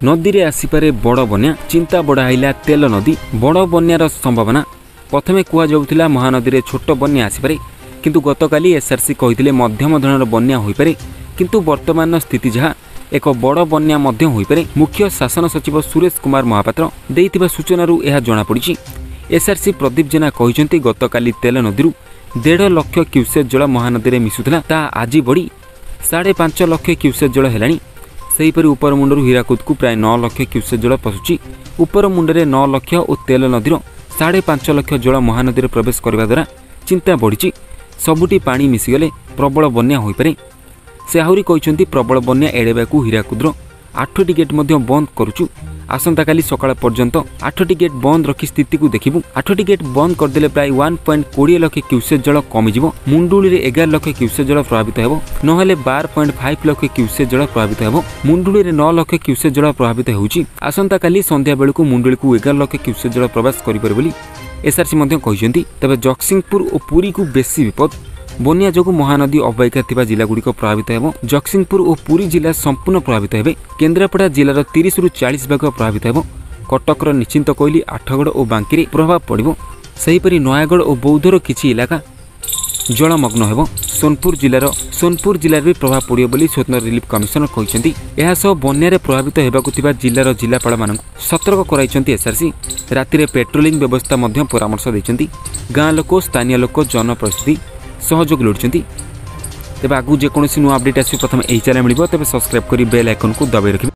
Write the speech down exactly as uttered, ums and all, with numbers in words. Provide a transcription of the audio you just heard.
नदी रे आसीपारे बड़ बन्या चिंता बढ़ाइला तेल नदी बड़ बन्यार संभावना। प्रथमे कुआ जाउथिला महानदी रे छोट बन्या आसीपारे किंतु गतकाली एसआरसी कहिथिले मध्यम धरणर बन्या होइपारे किंतु वर्तमान स्थिति जहा एक बड़ बन्या मध्य होइपारे। मुख्य शासन सचिव सुरेश कुमार महापात्र देइथिबा सूचनारू एहा जणा पड़िछि। एसआरसी प्रदीप जेना कहिसंती गतकाली तेल नदीरू डेढ़ लक्ष क्यूसेक जल महानदी रे मिसुथिला ता आज बढ़ी साढ़े पांच लक्ष क्यूसेक जल हेलाणी। सेहीपरि उपर मुंडरू हीराकुद को प्राय नौ लक्ष क्यूसेक जल पशुची। उपर मुंडरे नौ लक्ष और तेल नदीर साढ़े पांच लक्ष जल महानदी प्रवेश करने द्वारा चिंता बढ़ी। सबुटी पानी मिसीगले प्रबल बन्या होइपारे। से आहुरी कहते प्रबल बन्या एड़ेबाकू हीराकुद्र आठटी गेट बंद करुचु। आसंता काली सकाळ पर्यंत आठटी गेट बंद रखी स्थिति को देखिबु। आठटी गेट बंद करदेले प्राय वन पॉइंट कोड़े लक्ष क्यूसेक जल कमिजिवो। मुंडुली रे एगार लक्ष क्यूसेक जल प्रभावित हेबो नहेले बार पॉइंट फाइव लक्ष क्यूसेक जल प्रभावित हेबो। मुंडुली रे नौ लक्ष क्यूसेक जल प्रभावित होउची। आसंता काली संध्या बेलकू मुंडुली को एगार लक्ष क्यूसेक जल प्रवेश करिपर बोली एसआरसी मध्य कहिसेंती। तबे जगतसिंहपुर और पुरी को बेसी विपद। बन्या जोगु महानदी अवबाहिका थिबा जिला गुड़िक प्रभावित हेबो। जगतसिंहपुर और पुरी जिला संपूर्ण प्रभावित हेबे। केन्द्रापड़ा जिलार तीस रु चालीस भाग प्रभावित हेबो। कटकर निश्चिंत कोइली आठगड़ और बांकी प्रभाव पड़िबो। सेहीपरि नयागढ़ और बौद्धर किछि इलाका जलमग्न हेबो। सोनपुर जिलार सोनपुर जिलार भी प्रभाव पड़िबो बोली स्वतंत्र रिलीफ कमिशनर कहिसेंती। एहा सह बन्यारे प्रभावित हेबाकु थिबा जिलार जिलापाल मानकु सतर्क कराइछंती एसआरसी। रातिरे पेट्रोलिंग व्यवस्था मध्य परामर्श दैछंती। गाँ लोक स्थानीय लोक जनप्रतिनिधि सहयोग लोड़ुंट। तेज आगु जेकोसी नुआ अपडेट आस प्रथम यही चैनल मिल तेज सब्सक्राइब कर बेल आइकन को दबाई रखिए।